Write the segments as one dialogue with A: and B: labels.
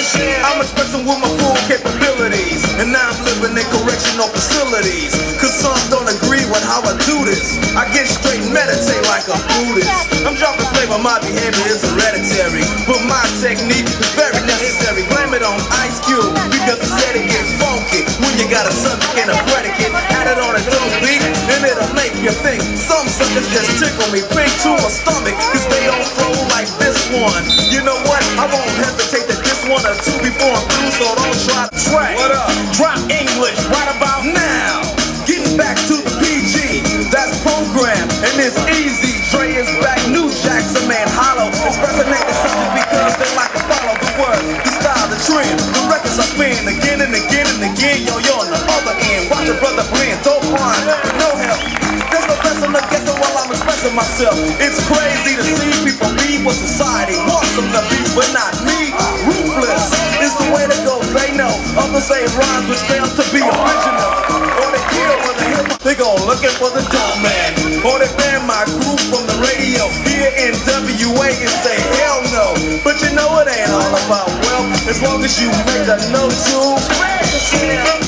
A: I'm expressing with my full capabilities, and now I'm living in correctional facilities. Cause some don't agree with how I do this. I get straight and meditate like a Buddhist. I'm dropping flavor, my behavior is hereditary, but my technique is very necessary. Blame it on Ice Cube, because he said it gets funky when you got a subject and a predicate. Add it on a dope beat, and it'll make you think. Some suckers just tickle me pink to my stomach, cause they don't flow like this one. You know what? I won't hesitate to diss one or two before I'm through, so don't try to track. What up? Drop English right about now. Getting back to the PG, that's program, and it's easy. Dre is back, New Jackson, man, hollow. Expressinating something because they like to follow the word, the style, the trend. The records I spin again and again and again. Yo, you're on the other end. Watch your brother blend, dope rhyme with no help. There's no lesson to guessing while I'm expressing myself. It's crazy to see people be what society wants them to be, but not me. Ruthless is the way to go, they know. Others say rhymes which fail to be original, or they kill with a hip. They go looking for the dope man, or they ban my group from the radio. Here in WA and say hell no. But you know it ain't all about wealth, as long as you make a note to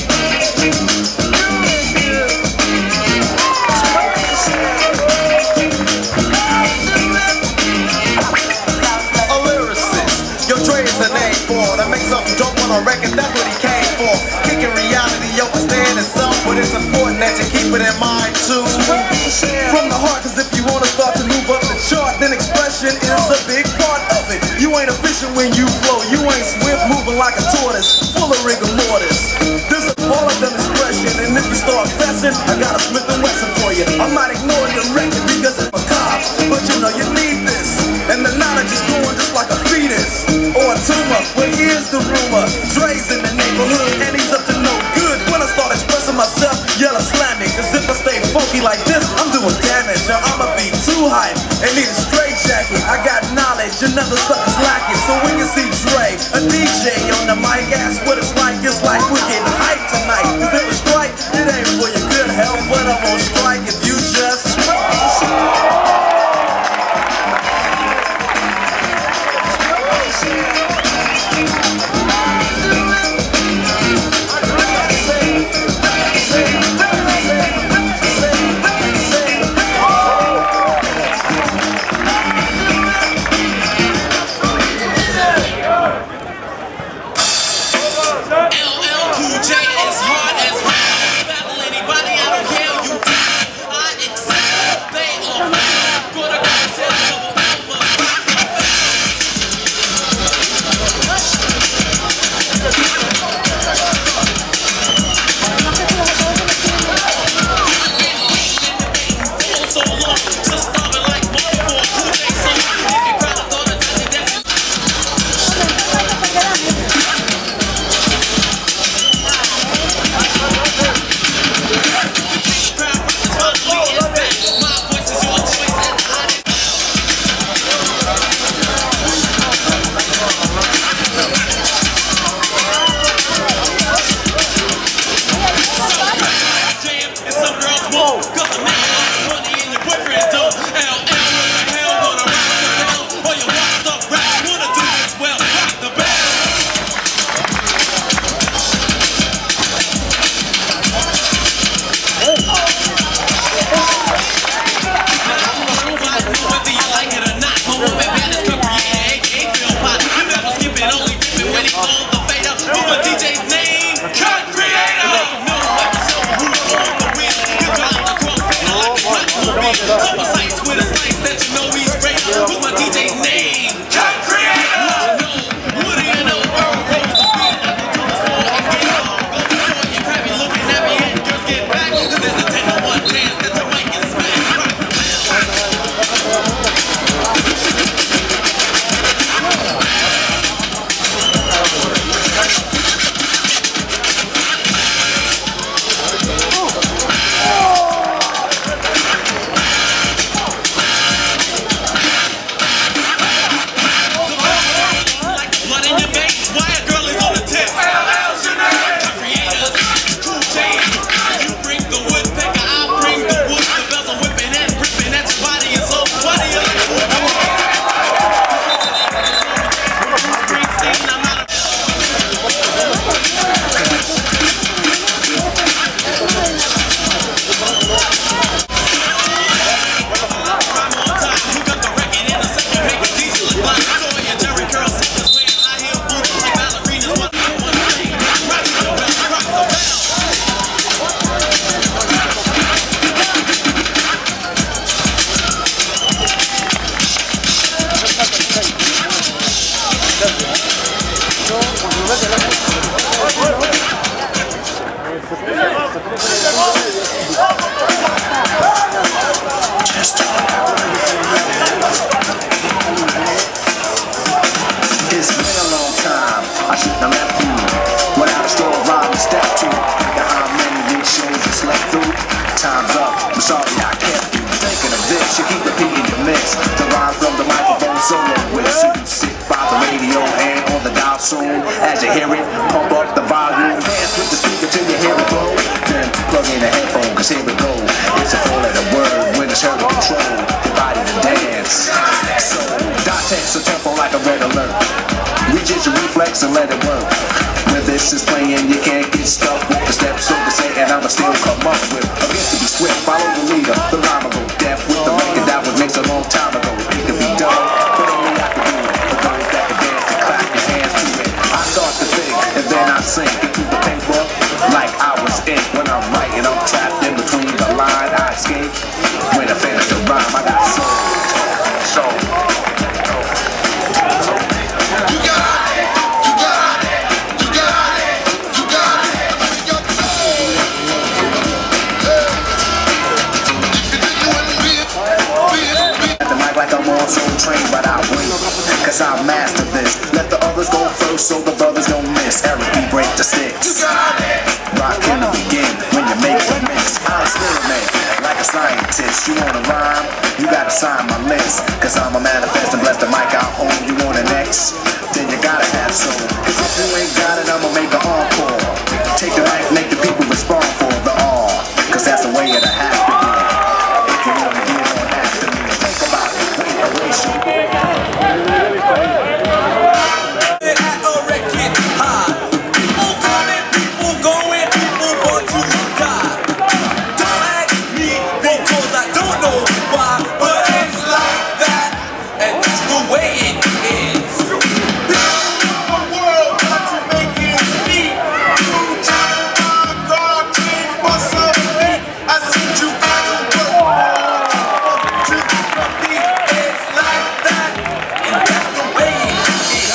A: a name for to make something dope on a record, that's what he came for. Kicking reality, overstanding some, but it's important that you keep it in mind too. From the heart, cause if you wanna start to move up the chart, then expression is a big part of it. You ain't efficient when you flow, you ain't swift, moving like a tortoise, full of rigor mortis. This is all of them expression, and if you start fessing, I got a Smith & Wesson for you. I might ignore your record because it's macabre, but you know you need this, and the knowledge is going just like a fetus or a tumor. Well, here's the rumor, Dre's in the neighborhood and he's up to no good. When I start expressing myself, yell slam me, cause if I stay funky like this, I'm doing damage. Now I'ma be too hype and need a straight jacket. I got knowledge and other suckers lacking, so when you see Dre, a DJ on the mic, ask what it's like we're getting hyped tonight. Cause if it's right, it ain't for your good health, but I won't strike if you just
B: It's been a long time, I shouldn't have left you without a straw rhyme to step to. Think of how many week shows you slept through. Time's up, I'm sorry I kept you thinking of this. You keep repeating your mix. The rhyme from the microphone solo with so you sit by the radio and on the dial soon. As you hear it, pump up the volume. Dance with the speaker till you hear it blow. Then plug in a headphone, cause here we go. It's a four-letter word when it's heard to control your body to dance. So, dot text a tempo like a red alert. Reach your reflex and let it work. When this is playing, you can't get stuck with the steps, so to say, and I'ma still come up with a gift to be swift. Follow the leader, the rhyme will go deaf with the record that was mixed a long time ago. It could be done, but only I can do it. For those that can dance and clap your hands to it. I start to think, and then I sink into the paper like I was ink. When I'm writing, I'm trapped in between the line. I escape when I finish the rhyme. I got soul. Like I'm on so trained, but I wait, cause I master this. Let the others go first so the brothers don't miss. Eric B. break the sticks. Rock can begin when you make the mix. I'm experiment like a scientist. You wanna rhyme? You gotta sign my list. Cause I'm a manifest and bless the mic out home. You want an X? Then you gotta have soul. Cause if you ain't got it, I'ma make an encore. Take the mic, make the people respond for the R. Cause that's the way it'll have to be. If you wanna get on after me, think about it.
A: At a record high. People coming, people going, people want to die. Don't ask me because I don't know why, but it's like that, and that's the way it is. The world got to make it me. You just my God, change for something. I said you got to work to compete. It's like that, and that's the way it is.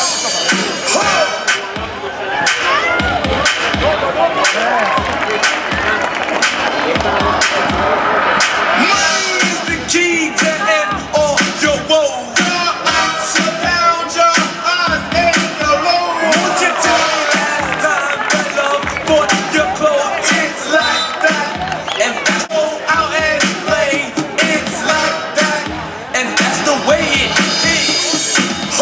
A: Money is the key to end all your woes. Surround your eyes and your lows. Won't you tell me last time that love bought your clothes? It's like that, and that's go out and play. It's like that, and that's the way it is.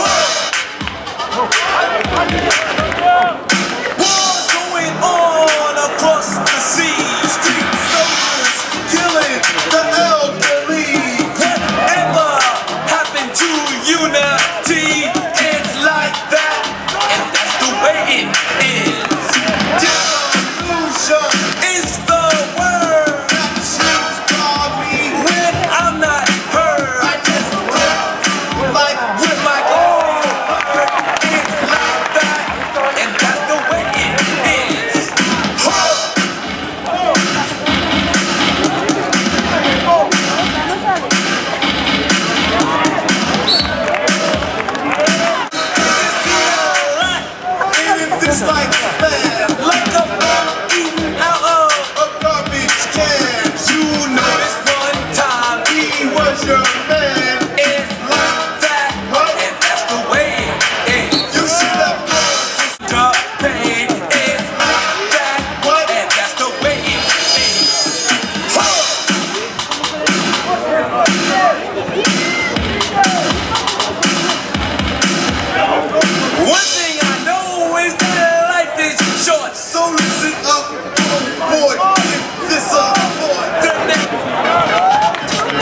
A: Wars going on across the sea. Street soldiers killing the elderly. Whatever happened to unity? It's like that, and that's the way it is. Delusion is the word that should call me when I'm not heard. I just live like with my own word. It's like that, and that's the way it is. It's like spam, like a bug eaten out of a garbage can. You noticed one time he was your man. It's like that, and that's the way it is. You should have the pain. It's like that, and that's the way it is. One thing I know is that life is short, so listen up, boy. Pick this up, boy. The next.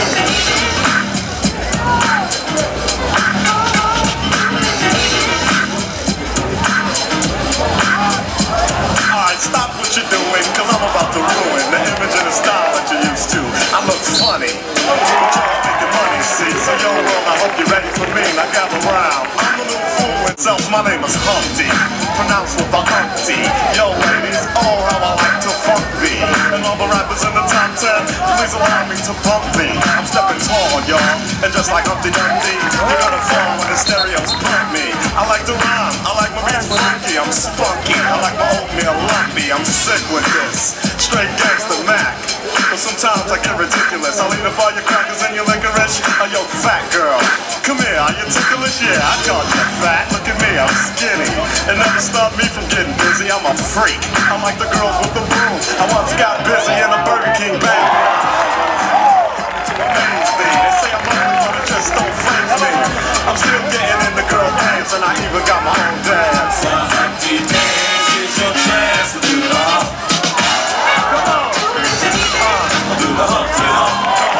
A: Alright, stop what you're doing, cause I'm about to ruin the image and the style that you're used to. I look funny, but y'all making money, see. So yo, world, I hope you're ready for me. Now gather round. I'm the little fool itself, my name is Humpty, pronounced with the umpty. Yo, ladies, oh, how I like to funk thee. And all the rappers in the top 10, please allow me to bump thee. I'm stepping tall, y'all, and just like Humpty Dumpty, you're gonna fall when the stereos pump me. I like to rhyme, I like my beats funky.
C: funky, I'm spunky. I like my oatmeal lumpy, I'm sick with this. Straight gangster Mac. But sometimes I get ridiculous. I'll eat up all your crackers and your licorice. Oh, yo, fat girl, come here, are you ticklish? Yeah, I call you fat. Look at me, I'm skinny. It never stopped me from getting busy, I'm a freak. I'm like the girls with the room. I once got busy in a Burger King bathroom. They say I'm ugly, but it just don't faze me. I'm still getting in the girl pants, and I even got my own dance. Empty dance is your chance to do the hump. Come on, do the Humpty Hump.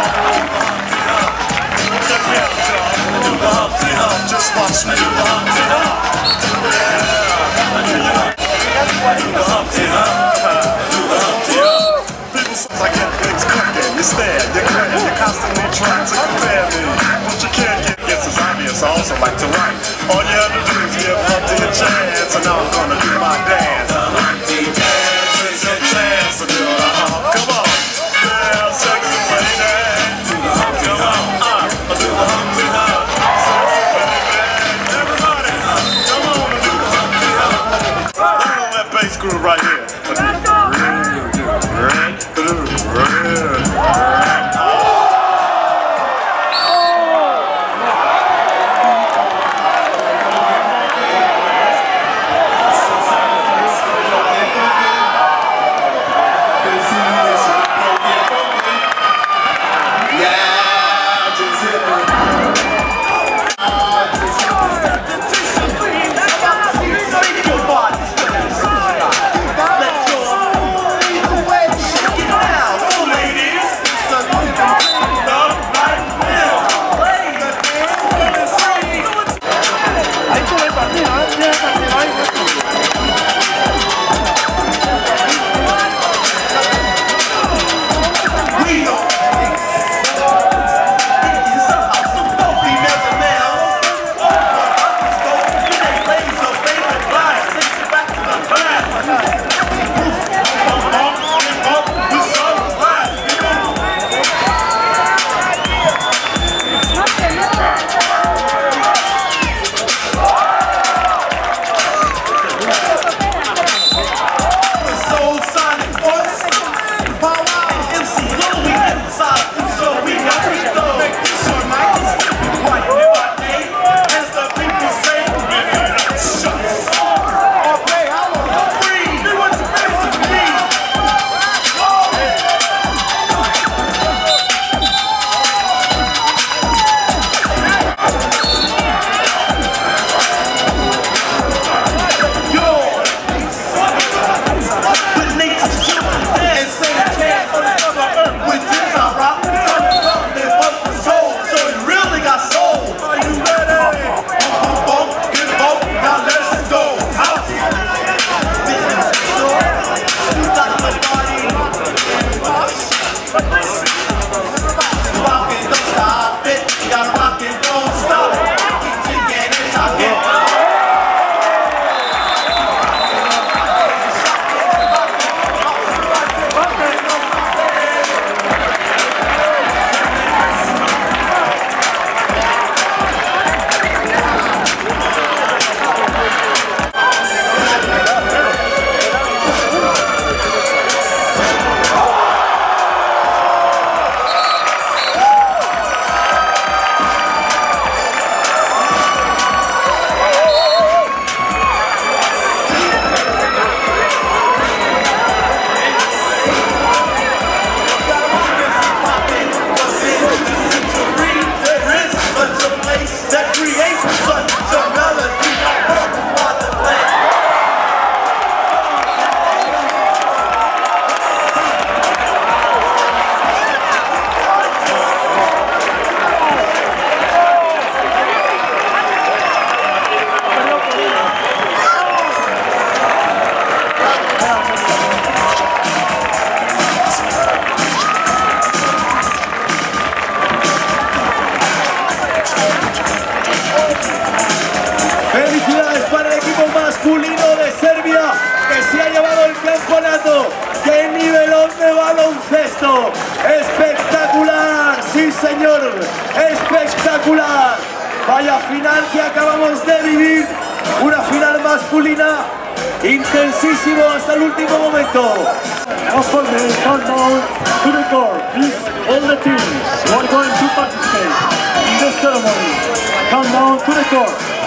C: Check me out, y'all. Do the Humpty Hump. Just watch me do the Humpty Hump. Yeah, do the Humpty Hump. Do the Humpty Hump. People say I get things cooking. You stare, you grin, you're constantly trying to compare me. But you can't get this is obvious. I also like to write. All you have to do is give Humpty a chance, and now I'm gonna do my dance. The Humpty dance is your chance to do the hump. Come on, yeah, sexy lady. Do the Humpty Hump. Do the Humpty Hump. Sexy baby. Everybody, come on and do the Humpty Hump. Hold on that bass groove right here.
D: baloncesto. Espectacular, sí señor, espectacular. Vaya final que acabamos de vivir, una final masculina intensísimo hasta el último momento.
E: After the countdown to the court, please, all the teams who are going to participate in this ceremony, countdown to the court.